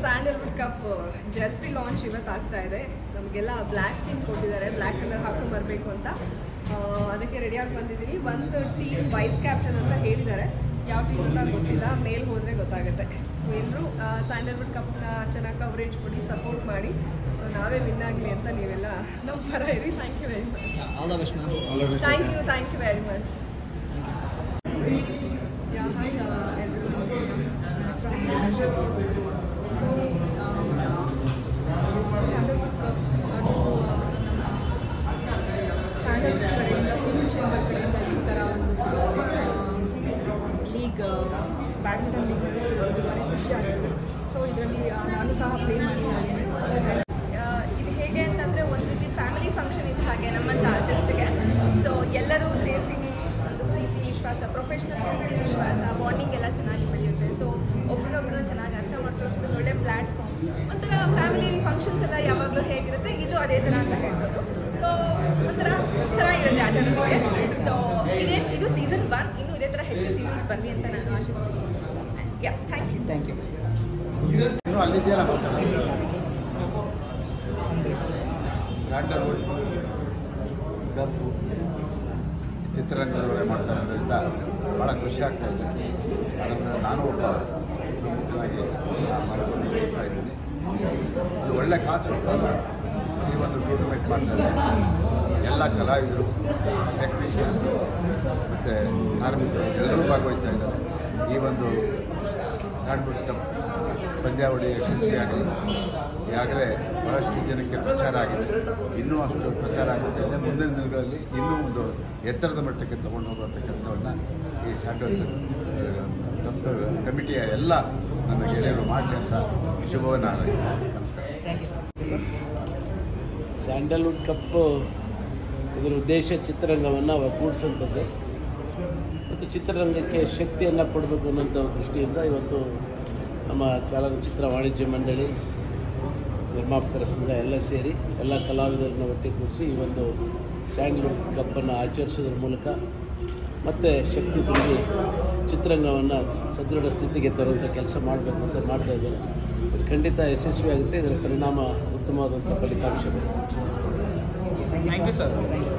Sandalwood cup Jersey launch ಇವತ್ತು ಆಗ್ತಾ ಇದೆ. ನಮಗೆಲ್ಲ ಬ್ಲ್ಯಾಕ್ ಥೀಮ್ ಕೊಟ್ಟಿದ್ದಾರೆ, ಬ್ಲ್ಯಾಕ್ ಕಲರ್ ಹಾಕೊಂಡು ಬರಬೇಕು ಅಂತ. ಅದಕ್ಕೆ ರೆಡಿಯಾಗಿ ಬಂದಿದ್ದೀನಿ. ಒಂದು ಟೀಮ್ ವೈಸ್ ಕ್ಯಾಪ್ಟನ್ ಅಂತ ಹೇಳಿದ್ದಾರೆ, ಯಾವ ಟೀಮ್ ಅಂತ ಗೊತ್ತಿಲ್ಲ, ಮೇಲ್ ಹೋದರೆ ಗೊತ್ತಾಗುತ್ತೆ. ಸೊ ಎಲ್ಲರೂ ಸ್ಯಾಂಡಲ್ವುಡ್ ಕಪ್ನ ಚೆನ್ನಾಗಿ ಕವರೇಜ್ ಕೊಡಿ, ಸಪೋರ್ಟ್ ಮಾಡಿ. ಸೊ ನಾವೇ ವಿನ್ ಆಗಲಿ ಅಂತ ನೀವೆಲ್ಲ ನಮ್ಮ ಪರ ಇರಿ. Thank you very much. Thank you very much. Sandalwood cup Sandalwood ಕಡೆಯಿಂದ ಫಿಲ್ಮ್ ಚೇಂಬರ್ ಕಡೆಯಿಂದ ಈ ಥರ ಒಂದು ಲೀಗ್, ಬ್ಯಾಡ್ಮಿಂಟನ್ ಲೀಗ್ ಭಾರಿ ಖುಷಿ ಆಗ್ತದೆ. ಸೊ ಇದರಲ್ಲಿ ನಾನು ಸಹ ಪ್ಲೇ ಮಾಡಿದ್ದೀನಿ. ಇದು ಹೇಗೆ ಅಂತಂದರೆ ಒಂದು ರೀತಿ ಫ್ಯಾಮಿಲಿ ಫಂಕ್ಷನ್ ಇದ್ದ ಹಾಗೆ ನಮ್ಮಂಥ ಆರ್ಟಿಸ್ಟ್ಗೆ. ಸೊ ಎಲ್ಲರೂ ಸೇರ್ತೀವಿ, ಒಂದು ಪ್ರೀತಿ ವಿಶ್ವಾಸ, ಪ್ರೊಫೆಷ್ನಲ್ ಪ್ರೀತಿ ವಿಶ್ವಾಸ, ಬಾಂಡಿಂಗ್ ಎಲ್ಲ ಚೆನ್ನಾಗಿ ಬೆಳೆಯುತ್ತೆ. ಸೊ ಒಬ್ಬರೊಬ್ಬರು ಚೆನ್ನಾಗಿ ಅರ್ಥ ಮಾಡ್ಕೊಳ್ಳೋದು ಒಳ್ಳೆ ಪ್ಲ್ಯಾಟ್ಫಾರ್ಮ್. ಒಂಥರ ಫ್ಯಾಮಿಲಿ ಫಂಕ್ಷನ್ಸ್ ಎಲ್ಲ ಯಾವಾಗಲೂ ಹೇಗಿರುತ್ತೆ, ಇದು ಅದೇ ಥರ ಅಂತ ಹೇಳ್ಬೋದು. ಸೊ ಒಂಥರ ಚೆನ್ನಾಗಿರುತ್ತೆ ಆಟಾಡೋದಕ್ಕೆ. ಸೊ ಇದು ಸೀಸನ್ 1. ಇನ್ನೂ ಇದೇ ಥರ ಹೆಚ್ಚು ಸೀಸನ್ಸ್ ಬರಲಿ ಅಂತ ನಾನು ಆಶಿಸ್ತೀನಿ. Thank you. ಸ್ಯಾಂಡಲ್ವುಡ್ ಕಪ್ ಚಿತ್ರರಂಗದವರೇ ಮಾಡ್ತಾ ಇರೋದ್ರಿಂದ ಭಾಳ ಖುಷಿ ಆಗ್ತಾ ಇದೆ. ಅದನ್ನು ನಾನು ಒಬ್ಬ ಮುಖ್ಯವಾಗಿ ಮಾಡ್ತಾ ಇದ್ದೀನಿ. ಅದು ಒಳ್ಳೆ ಕಾಸು ಈ ಒಂದು ಟೂರ್ನಮೆಂಟ್ ಮಾಡ್ತಾ ಇದ್ದಾರೆ. ಎಲ್ಲ ಕಲಾವಿದರು, ಟೆಕ್ನಿಷಿಯನ್ಸು ಮತ್ತು ಕಾರ್ಮಿಕರು ಎಲ್ಲರೂ ಭಾಗವಹಿಸ್ತಾ ಇದ್ದಾರೆ. ಈ ಒಂದು ಸ್ಯಾಂಡಲ್ವುಡ್ ಕಪ್ ಪಂದ್ಯಾವಳಿ ಯಶಸ್ವಿಯಾಗಲಿ. ಈಗಾಗಲೇ ಬಹಳಷ್ಟು ಜನಕ್ಕೆ ಪ್ರಚಾರ ಆಗಿದೆ, ಇನ್ನೂ ಅಷ್ಟು ಪ್ರಚಾರ ಆಗುತ್ತೆ. ಮುಂದಿನ ದಿನಗಳಲ್ಲಿ ಇನ್ನೂ ಒಂದು ಎತ್ತರದ ಮಟ್ಟಕ್ಕೆ ತಗೊಂಡು ಹೋಗುವಂಥ ಕೆಲಸವನ್ನು ಈ ಸ್ಯಾಂಡಲ್ವುಡ್ ಕಪ್ ಕಮಿಟಿಯ ಎಲ್ಲ ನನ್ನ ಗೆಳೆಯರು ಮಾಡಲಿ ಅಂತ ಶುಭವನ್ನು ಹಾರೈಸ್ತೀನಿ. ನಮಸ್ಕಾರ. ಸ್ಯಾಂಡಲ್ವುಡ್ ಕಪ್ಪು ಇದರ ಉದ್ದೇಶ ಚಿತ್ರರಂಗವನ್ನು ಒಗ್ಗೂಡಿಸುವಂಥದ್ದು ಮತ್ತು ಚಿತ್ರರಂಗಕ್ಕೆ ಶಕ್ತಿಯನ್ನು ಕೊಡಬೇಕು ಅನ್ನೋಂಥ ದೃಷ್ಟಿಯಿಂದ ಇವತ್ತು ನಮ್ಮ ಚಲನಚಿತ್ರ ವಾಣಿಜ್ಯ ಮಂಡಳಿ, ನಿರ್ಮಾಪಕರ ಸಂಘ ಎಲ್ಲ ಸೇರಿ ಎಲ್ಲ ಕಲಾವಿದರನ್ನು ಒಟ್ಟಿಗೆ ಕೂಡಿಸಿ ಈ ಒಂದು ಸ್ಯಾಂಡಲ್ವುಡ್ ಕಪ್ಪನ್ನು ಆಚರಿಸೋದ್ರ ಮೂಲಕ ಮತ್ತೆ ಶಕ್ತಿ ತುಂಬಿ ಚಿತ್ರರಂಗವನ್ನು ಸದೃಢ ಸ್ಥಿತಿಗೆ ತರುವಂಥ ಕೆಲಸ ಮಾಡಬೇಕು ಅಂತ ಮಾಡ್ತಾಯಿದ್ದಾರೆ. ಇದು ಖಂಡಿತ ಯಶಸ್ವಿಯಾಗುತ್ತೆ. ಇದರ ಪರಿಣಾಮ ಉತ್ತಮವಾದಂಥ ಫಲಿತಾಂಶ ಬರುತ್ತೆ. Thank you sir.